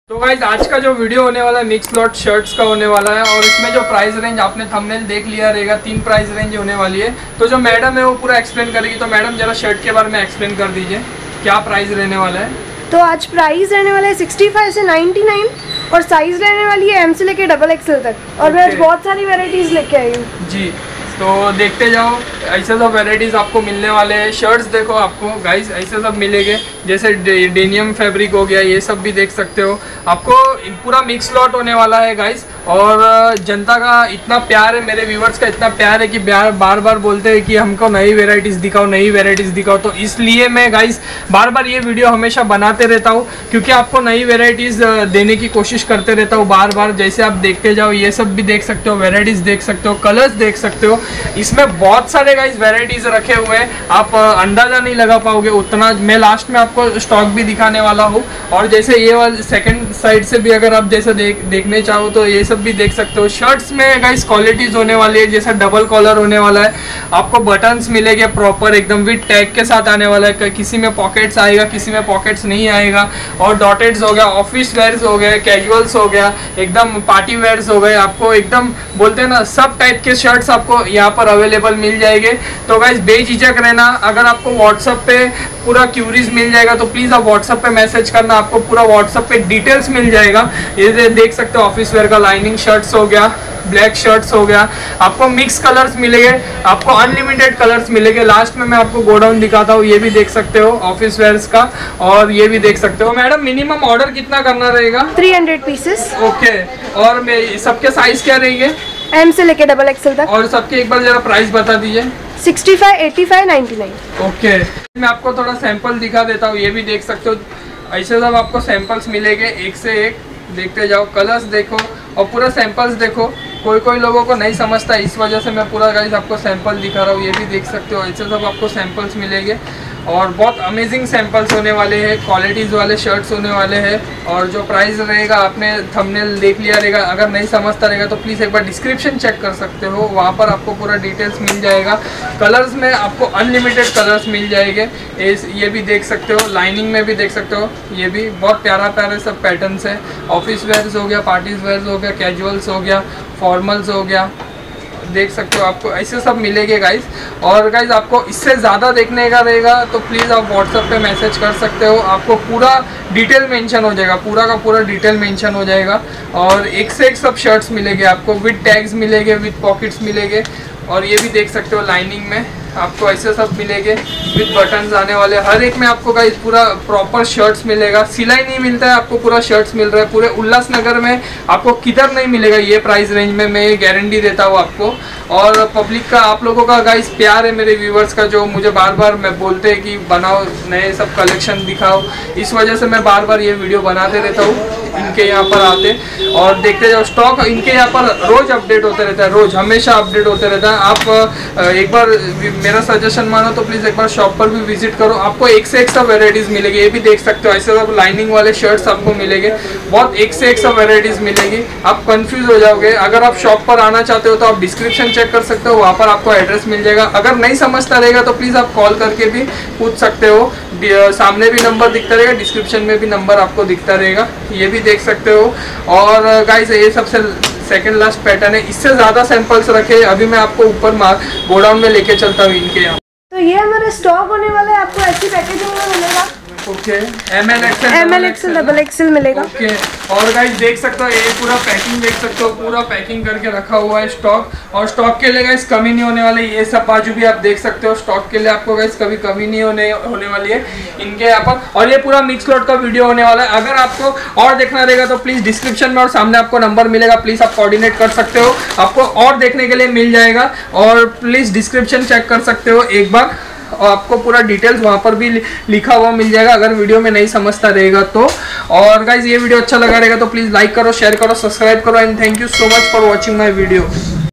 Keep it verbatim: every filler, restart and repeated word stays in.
तो गाइज आज का जो वीडियो होने वाला है मिक्स लॉट शर्ट्स का होने वाला है और इसमें जो प्राइस रेंज आपने थंबनेल देख लिया रहेगा, तीन प्राइस रेंज होने वाली है। तो जो मैडम है वो पूरा एक्सप्लेन करेगी। तो मैडम जरा शर्ट के बारे में एक्सप्लेन कर दीजिए, क्या प्राइस रहने वाला है। तो आज प्राइस रहने वाला है सिक्सटी फाइव से नाइन्टी नाइन और साइज रहने वाली है एम से लेके डबल एक्सएल तक। और मैं आज बहुत सारी वेराइटीज लेके आई हूँ जी। तो देखते जाओ, ऐसे सब वेराइटीज़ आपको मिलने वाले हैं। शर्ट्स देखो आपको गाइस ऐसे सब मिलेंगे, जैसे डे, डेनियम फैब्रिक हो गया, ये सब भी देख सकते हो। आपको पूरा मिक्स लॉट होने वाला है गाइस। और जनता का इतना प्यार है, मेरे व्यूवर्स का इतना प्यार है कि बार बार बार बोलते हैं कि हमको नई वेराइटीज़ दिखाओ, नई वेराइटीज़ दिखाओ। तो इसलिए मैं गाइस बार बार ये वीडियो हमेशा बनाते रहता हूँ, क्योंकि आपको नई वेराइटीज़ देने की कोशिश करते रहता हूँ बार बार। जैसे आप देखते जाओ, ये सब भी देख सकते हो, वेराइटीज़ देख सकते हो, कलर्स देख सकते हो। इसमें बहुत सारे गाइस वेराइटीज़ रखे हुए हैं, आप अंदाज़ा नहीं लगा पाओगे उतना। मैं लास्ट में आपको स्टॉक भी दिखाने वाला हूँ। और जैसे ये वाले सेकंड साइड से भी अगर आप जैसे देख देखने चाहो तो ये सब भी देख सकते हो। शर्ट्स में गाइस क्वालिटीज़ होने वाली है, जैसे डबल कॉलर होने वाला है, आपको बटन्स मिलेंगे प्रॉपर एकदम विद टैग के साथ आने वाला है। किसी में पॉकेट्स आएगा, किसी में पॉकेट्स नहीं आएगा। और डॉटेड्स हो गया, ऑफिस वेयर्स हो गए, कैजुअल्स हो गया, एकदम पार्टी वेयर्स हो गए। आपको एकदम बोलते हैं ना, सब टाइप के शर्ट्स आपको यहाँ पर अवेलेबल मिल जाएंगे। तो गाइस बेझिझक रहना, अगर आपको व्हाट्सएप पे पूरा क्यूरीज मिल जाएगा तो प्लीज़ आप व्हाट्सएप पे मैसेज करना, आपको पूरा व्हाट्सएप पे डिटेल्स मिल जाएगा। ये देख सकते हो, ऑफिस वेयर का लाइनिंग शर्ट्स हो गया, ब्लैक शर्ट्स हो गया, आपको मिक्स कलर्स मिलेंगे, आपको अनलिमिटेड कलर्स मिलेंगे। लास्ट में मैं आपको गोडाउन दिखाता हूँ, ये भी देख सकते हो ऑफिस वेयर्स का, और ये भी देख सकते हो। मैडम मिनिमम ऑर्डर कितना करना रहेगा? Three hundred pieces. ओके। और मैं सबके साइज क्या रहेंगे? एम से लेके डबल एक्सएल तक। और सबके एक बार जरा प्राइस बता दीजिए। Sixty five, eighty five, ninety nine. Okay, मैं आपको थोड़ा सैंपल दिखा देता हूँ। ये भी देख सकते हो, ऐसे सब आपको सैंपल्स मिलेंगे, एक से एक देखते जाओ। कलर्स देखो और पूरा सैंपल्स देखो। कोई कोई लोगों को नहीं समझता, इस वजह से मैं पूरा गाइस आपको सैंपल दिखा रहा हूँ। ये भी देख सकते हो, ऐसे सब आपको सैंपल्स मिलेंगे और बहुत अमेजिंग सैंपल्स होने वाले हैं, क्वालिटीज़ वाले शर्ट्स होने वाले हैं। और जो प्राइस रहेगा आपने थंबनेल देख लिया रहेगा, अगर नहीं समझता रहेगा तो प्लीज़ एक बार डिस्क्रिप्शन चेक कर सकते हो, वहाँ पर आपको पूरा डिटेल्स मिल जाएगा। कलर्स में आपको अनलिमिटेड कलर्स मिल जाएंगे, ये भी देख सकते हो। लाइनिंग में भी देख सकते हो, ये भी बहुत प्यारा प्यारा सब पैटर्न्स है। ऑफिस वेयर्स हो गया, पार्टीज वेयर्स हो गया, कैजुअल्स हो गया, फॉर्मल्स हो गया, देख सकते हो। आपको ऐसे सब मिलेंगे गाइस। और गाइस आपको इससे ज़्यादा देखने का रहेगा तो प्लीज़ आप व्हाट्सएप पे मैसेज कर सकते हो, आपको पूरा डिटेल मेंशन हो जाएगा, पूरा का पूरा डिटेल मेंशन हो जाएगा। और एक से एक सब शर्ट्स मिलेंगे आपको, विद टैग्स मिलेंगे, विद पॉकेट्स मिलेंगे। और ये भी देख सकते हो, लाइनिंग में आपको ऐसे सब मिलेंगे, विद बटन्स आने वाले। हर एक में आपको गाइस पूरा प्रॉपर शर्ट्स मिलेगा। सिलाई नहीं मिलता है, आपको पूरा शर्ट्स मिल रहा है। पूरे उल्लासनगर में आपको किधर नहीं मिलेगा ये प्राइस रेंज में, मैं ये गारंटी देता हूँ आपको। और पब्लिक का, आप लोगों का गाइस प्यार है, मेरे व्यूवर्स का, जो मुझे बार बार मैं बोलते हैं कि बनाओ नए सब कलेक्शन दिखाओ, इस वजह से मैं बार बार ये वीडियो बनाते रहता हूँ। इनके यहाँ पर आते और देखते जाओ, स्टॉक इनके यहाँ पर रोज अपडेट होते रहता है, रोज हमेशा अपडेट होते रहता है। आप एक बार मेरा सजेशन मानो तो प्लीज़ एक बार शॉप पर भी विजिट करो, आपको एक से एक सब वेराइटीज़ मिलेगी। ये भी देख सकते हो, ऐसे सब लाइनिंग वाले शर्ट्स आपको मिलेंगे, बहुत एक से एक सब वेराइटीज़ मिलेगी। आप कंफ्यूज हो जाओगे। अगर आप शॉप पर आना चाहते हो तो आप डिस्क्रिप्शन चेक कर सकते हो, वहाँ पर आपको एड्रेस मिल जाएगा। अगर नहीं समझता रहेगा तो प्लीज़ आप कॉल करके भी पूछ सकते हो, सामने भी नंबर दिखता रहेगा, डिस्क्रिप्शन में भी नंबर आपको दिखता रहेगा, ये भी देख सकते हो। और गाइस ये सबसे सेकंड लास्ट पैटर्न है, इससे ज़्यादा सैंपल्स रखे। अभी मैं आपको ऊपर गोडाउन में लेके चलता हूँ इनके यहाँ। तो ये हमारा स्टॉक होने वाला है, आपको ऐसी पैकेजिंग में मिलेगा। Okay, M L XL, M L XL, double XL मिलेगा। ओके। और गाइस देख सकते हो, ये पूरा पैकिंग देख सकते हो, पूरा पैकिंग करके रखा हुआ है स्टॉक। और स्टॉक के लिए गाइस कमी नहीं होने वाली। ये सब बाजू भी आप देख सकते हो, स्टॉक के लिए आपको गाइस कभी कमी नहीं होने होने वाली है इनके यहाँ पर। और ये पूरा मिक्स लॉट का वीडियो होने वाला है। अगर आपको और देखना रहेगा तो प्लीज़ डिस्क्रिप्शन में और सामने आपको नंबर मिलेगा, प्लीज़ आप कोऑर्डिनेट कर सकते हो, आपको और देखने के लिए मिल जाएगा। और प्लीज़ डिस्क्रिप्शन चेक कर सकते हो एक बार, और आपको पूरा डिटेल्स वहाँ पर भी लिखा हुआ मिल जाएगा अगर वीडियो में नहीं समझता रहेगा तो। और गाइज ये वीडियो अच्छा लगा रहेगा तो प्लीज़ लाइक करो, शेयर करो, सब्सक्राइब करो। And thank you so much for watching my video.